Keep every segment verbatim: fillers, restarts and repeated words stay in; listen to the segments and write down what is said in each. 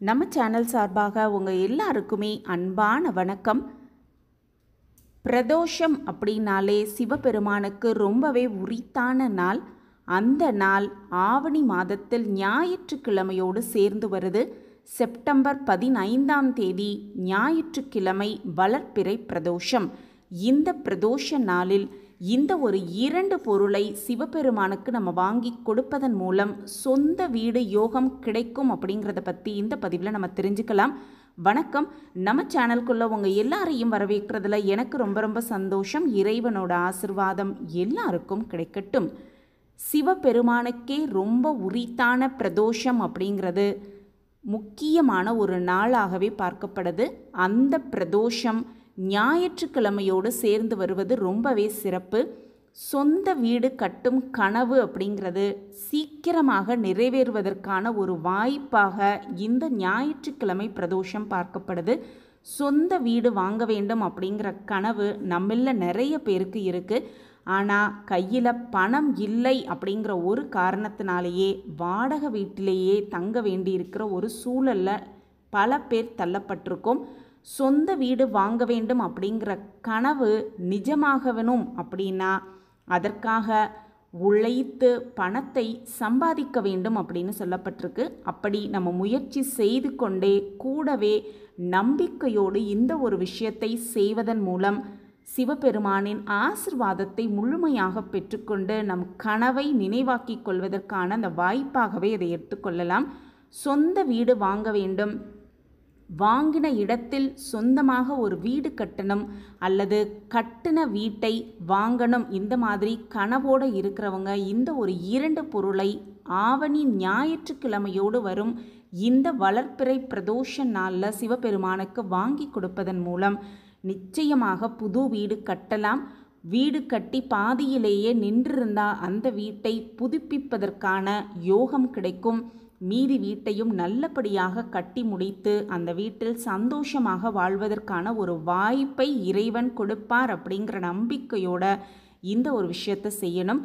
நம்ம சேனல் சார்பாக உங்கள் எல்லாருக்குமே அன்பான வணக்கம். பிரதோஷம் அப்படின்னாலே சிவபெருமானுக்கு ரொம்பவே உரித்தான நாள். அந்த நாள் ஆவணி மாதத்தில் ஞாயிற்றுக்கிழமையோடு சேர்ந்து வருது. செப்டம்பர் பதினைந்தாம் தேதி ஞாயிற்றுக்கிழமை வளர்ப்பிறை பிரதோஷம். இந்த பிரதோஷ நாளில் இந்த ஒரு இரண்டு பொருளை சிவபெருமானுக்கு நம்ம வாங்கி கொடுப்பதன் மூலம் சொந்த வீடு யோகம் கிடைக்கும் அப்படிங்கிறத பற்றி இந்த பதிவில் நம்ம தெரிஞ்சுக்கலாம். வணக்கம். நம்ம சேனலுக்குள்ள உங்கள் எல்லாரையும் வரவேற்கிறதுல எனக்கு ரொம்ப ரொம்ப சந்தோஷம். இறைவனோட ஆசிர்வாதம் எல்லாருக்கும் கிடைக்கட்டும். சிவபெருமானுக்கே ரொம்ப உரித்தான பிரதோஷம் அப்படிங்கிறது முக்கியமான ஒரு நாளாகவே பார்க்கப்படுது. அந்த பிரதோஷம் ஞாயிற்றுக்கிழமையோடு சேர்ந்து வருவது ரொம்பவே சிறப்பு. சொந்த வீடு கட்டும் கனவு அப்படிங்கிறது சீக்கிரமாக நிறைவேறுவதற்கான ஒரு வாய்ப்பாக இந்த ஞாயிற்றுக்கிழமை பிரதோஷம் பார்க்கப்படுது. சொந்த வீடு வாங்க வேண்டும் அப்படிங்கிற கனவு நம்மள நிறைய பேருக்கு இருக்குது. ஆனால் கையில் பணம் இல்லை அப்படிங்கிற ஒரு காரணத்தினாலேயே வாடகை வீட்டிலேயே தங்க வேண்டியிருக்கிற ஒரு சூழலில் பல பேர் தள்ளப்பட்டிருக்கோம். சொந்த வீடு வாங்க வேண்டும் அப்படிங்கிற கனவு நிஜமாகணும் அப்படின்னா அதற்காக உழைத்து பணத்தை சம்பாதிக்க வேண்டும் அப்படின்னு சொல்லப்பட்டிருக்கு. அப்படி நம்ம முயற்சி செய்து கொண்டே கூடவே நம்பிக்கையோடு இந்த ஒரு விஷயத்தை செய்வதன் மூலம் சிவபெருமானின் ஆசிர்வாதத்தை முழுமையாக பெற்றுக்கொண்டு நம் கனவை நினைவாக்கி கொள்வதற்கான அந்த வாய்ப்பாகவே இதை எடுத்துக்கொள்ளலாம். சொந்த வீடு வாங்க வேண்டும், வாங்கின இடத்தில் சொந்தமாக ஒரு வீடு கட்டணும் அல்லது கட்டின வீட்டை வாங்கணும், இந்த மாதிரி கனவோடு இருக்கிறவங்க இந்த ஒரு இரண்டு பொருளை ஆவணி ஞாயிற்றுக்கிழமையோடு வரும் இந்த வளர்ப்பிறை பிரதோஷ நாளில் சிவபெருமானுக்கு வாங்கி கொடுப்பதன் மூலம் நிச்சயமாக புது வீடு கட்டலாம். வீடு கட்டி பாதியிலேயே நின்றிருந்தால் அந்த வீட்டை புதுப்பிப்பதற்கான யோகம் கிடைக்கும். மீதி வீட்டையும் நல்லபடியாக கட்டி முடித்து அந்த வீட்டில் சந்தோஷமாக வாழ்வதற்கான ஒரு வாய்ப்பை இறைவன் கொடுப்பார் அப்படிங்கிற நம்பிக்கையோட இந்த ஒரு விஷயத்தை செய்யணும்.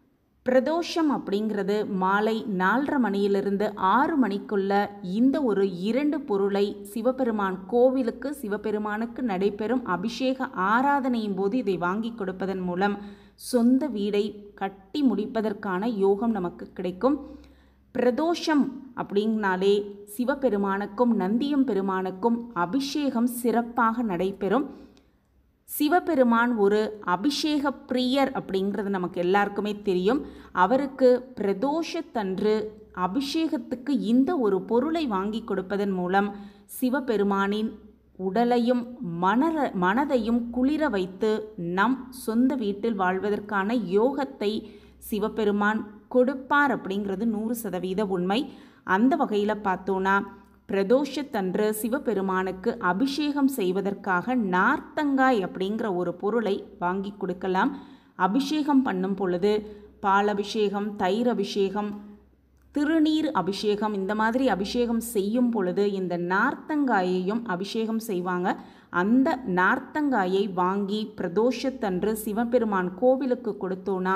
பிரதோஷம் அப்படிங்கிறது மாலை நாலரை மணியிலிருந்து ஆறு மணிக்குள்ள இந்த ஒரு இரண்டு பொருளை சிவபெருமான் கோவிலுக்கு சிவபெருமானுக்கு நடைபெறும் அபிஷேக ஆராதனையின் போது இதை வாங்கி கொடுப்பதன் மூலம் சொந்த வீடை கட்டி முடிப்பதற்கான யோகம் நமக்கு கிடைக்கும். பிரதோஷம் அப்படின்னாலே சிவபெருமானுக்கும் நந்தியம் பெருமானுக்கும் அபிஷேகம் சிறப்பாக நடைபெறும். சிவபெருமான் ஒரு அபிஷேக பிரியர் அப்படிங்கிறது நமக்கு எல்லாருக்குமே தெரியும். அவருக்கு பிரதோஷத்தன்று அபிஷேகத்துக்கு இந்த ஒரு பொருளை வாங்கி கொடுப்பதன் மூலம் சிவபெருமானின் உடலையும் மனர மனதையும் குளிர வைத்து நம் சொந்த வீட்டில் வாழ்வதற்கான யோகத்தை சிவபெருமான் கொடுப்பார் அப்படிங்கிறது நூறு சதவீத உண்மை. அந்த வகையில் பார்த்தோன்னா பிரதோஷத்தன்று சிவபெருமானுக்கு அபிஷேகம் செய்வதற்காக நார்த்தங்காய் அப்படிங்கிற ஒரு பொருளை வாங்கி கொடுக்கலாம். அபிஷேகம் பண்ணும் பொழுது பாலபிஷேகம், தயிர் அபிஷேகம், திருநீர் அபிஷேகம், இந்த மாதிரி அபிஷேகம் செய்யும் பொழுது இந்த நார்த்தங்காயையும் அபிஷேகம் செய்வாங்க. அந்த நார்த்தங்காயை வாங்கி பிரதோஷத்தன்று சிவபெருமான் கோவிலுக்கு கொடுத்தோன்னா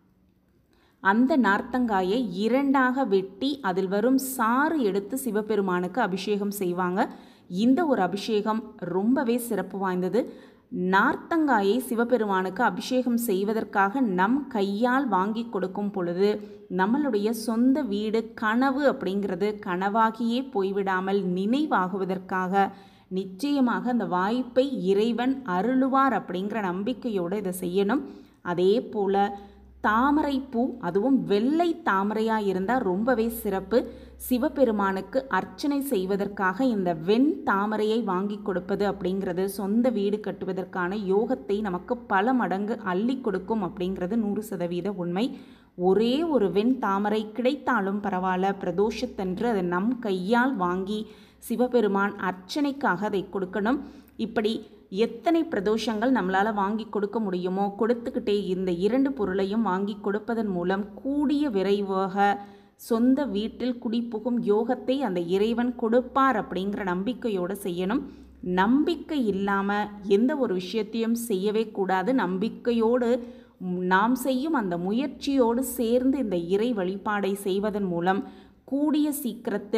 அந்த நார்த்தங்காயை இரண்டாக வெட்டி அதில் வரும் சாறு எடுத்து சிவபெருமானுக்கு அபிஷேகம் செய்வாங்க. இந்த ஒரு அபிஷேகம் ரொம்பவே சிறப்பு வாய்ந்தது. நார்த்தங்காயை சிவபெருமானுக்கு அபிஷேகம் செய்வதற்காக நம் கையால் வாங்கி கொடுக்கும் பொழுது நம்மளுடைய சொந்த வீடு கனவு அப்படிங்கிறது கனவாகியே போய்விடாமல் நினைவாகுவதற்காக நிச்சயமாக அந்த வாய்ப்பை இறைவன் அருளுவார் அப்படிங்கிற நம்பிக்கையோடு இதை செய்யணும். அதே போல் தாமரை பூ, அதுவும் வெள்ளை தாமரையாக இருந்தால் ரொம்பவே சிறப்பு. சிவபெருமானுக்கு அர்ச்சனை செய்வதற்காக இந்த வெண் தாமரையை வாங்கி கொடுப்பது அப்படிங்கிறது சொந்த வீடு கட்டுவதற்கான யோகத்தை நமக்கு பல மடங்கு அள்ளி கொடுக்கும் அப்படிங்கிறது நூறு சதவீத உண்மை. ஒரே ஒரு வெண் தாமரை கிடைத்தாலும் பரவாயில்ல, பிரதோஷத்தன்று அதை நம் கையால் வாங்கி சிவபெருமான் அர்ச்சனைக்காக அதை கொடுக்கணும். இப்படி எத்தனை பிரதோஷங்கள் நம்மளால் வாங்கி கொடுக்க முடியுமோ கொடுத்துக்கிட்டே இந்த இரண்டு பொருளையும் வாங்கி கொடுப்பதன் மூலம் கூடிய விரைவாக சொந்த வீட்டில் குடிபுகும் யோகத்தை அந்த இறைவன் கொடுப்பார் அப்படிங்கிற நம்பிக்கையோடு செய்யணும். நம்பிக்கை இல்லாமல் எந்த ஒரு விஷயத்தையும் செய்யவே கூடாது. நம்பிக்கையோடு நாம் செய்யும் அந்த முயற்சியோடு சேர்ந்து இந்த இறை வழிபாடை செய்வதன் மூலம் கூடிய சீக்கிரத்தில்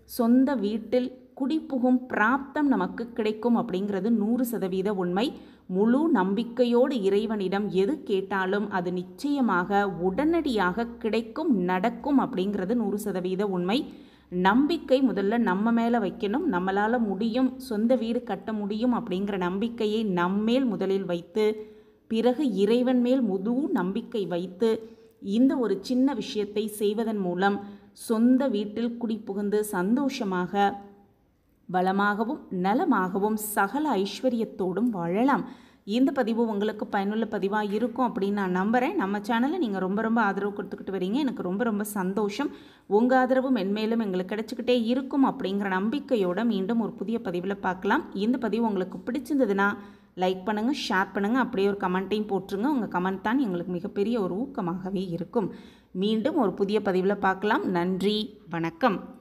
சொந்த வீட்டில் குடிபுகும் பிராப்தம் நமக்கு கிடைக்கும் அப்படிங்கிறது நூறு சதவீத உண்மை. முழு நம்பிக்கையோடு இறைவனிடம் எது கேட்டாலும் அது நிச்சயமாக உடனடியாக கிடைக்கும், நடக்கும் அப்படிங்கிறது நூறு சதவீத உண்மை. நம்பிக்கை முதல்ல நம்ம மேலே வைக்கணும். நம்மளால் முடியும், சொந்த வீடு கட்ட முடியும் அப்படிங்கிற நம்பிக்கையை நம்மேல் முதலில் வைத்து, பிறகு இறைவன் மேல் முழு நம்பிக்கை வைத்து இந்த ஒரு சின்ன விஷயத்தை செய்வதன் மூலம் சொந்த வீட்டில் குடிபுகுந்து சந்தோஷமாக, வளமாகவும் நலமாகவும் சகல ஐஸ்வர்யத்தோடும் வாழலாம். இந்த பதிவு உங்களுக்கு பயனுள்ள பதிவாக இருக்கும் அப்படின்னு நான் நம்புகிறேன். நம்ம சேனலை நீங்கள் ரொம்ப ரொம்ப ஆதரவு கொடுத்துக்கிட்டு வரீங்க, எனக்கு ரொம்ப ரொம்ப சந்தோஷம். உங்கள் ஆதரவு மென்மேலும் எங்களுக்கு கிடைச்சிக்கிட்டே இருக்கும் அப்படிங்கிற நம்பிக்கையோடு மீண்டும் ஒரு புதிய பதிவில் பார்க்கலாம். இந்த பதிவு உங்களுக்கு பிடிச்சிருந்ததுன்னா லைக் பண்ணுங்கள், ஷேர் பண்ணுங்கள், அப்படியே ஒரு கமெண்ட்டையும் போட்டுருங்க. உங்கள் கமெண்ட் தான் எங்களுக்கு மிகப்பெரிய ஒரு ஊக்கமாகவே இருக்கும். மீண்டும் ஒரு புதிய பதிவில் பார்க்கலாம். நன்றி, வணக்கம்.